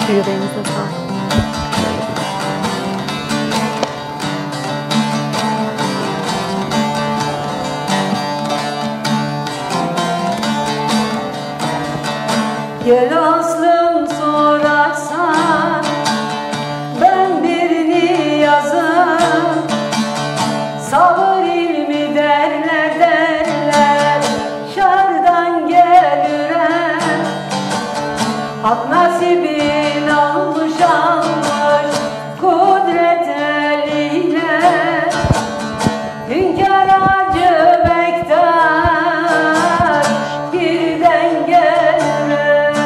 Yüreğinize sağlık. Gel aslım sorarsan ben birini yazım, sabır ilmi derler derler, şardan gelürem. Hak nasibin almış almış kudret eliyle, hünkâr acı bektaş birden gelürem.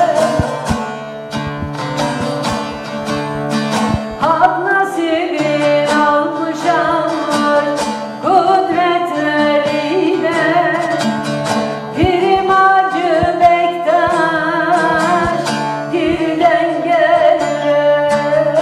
Hak nasibin almış almış kudret eliyle, pirim acı bektaş birden gelürem.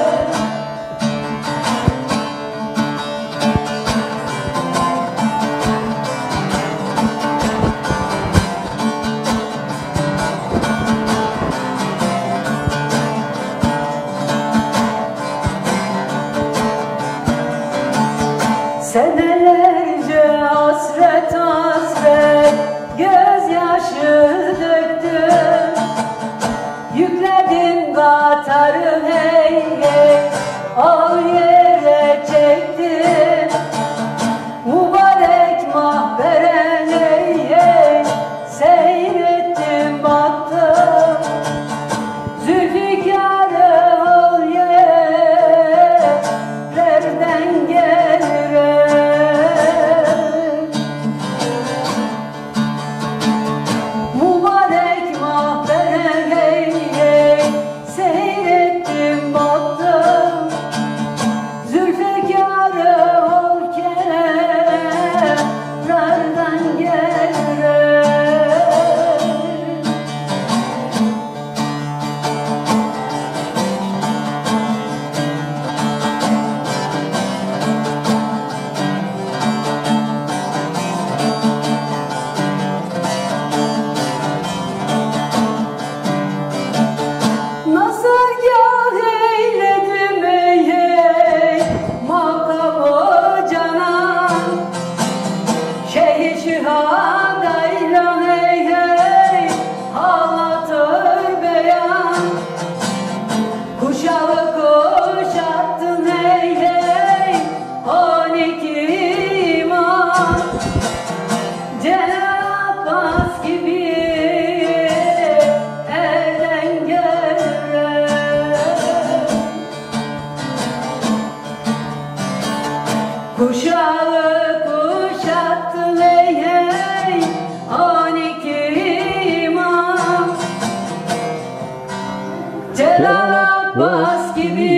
Senelerce hasret hasret gözyaşı döktüm, yükledim katarı hey hey, ağır yere çektim. Mübarek mahbere hey hey, seyrettim baktım. Zülfikar'ı ol yerlerden gelirem. Mübarek mahbere hey hey, seyrettim baktım. Zülfikar'ı ol yerlerden gelirem. Nazargâh eyledim ey ey, makamı canan, şehir şühadayla hey hey, halatır beyan. Kuşağı kuşattın hey hey, 12 imam. Cenab-ı Abbas gibi elden gelirem. Kuşağı kuşattın hey hey, 12 imam. Celal Abbas gibi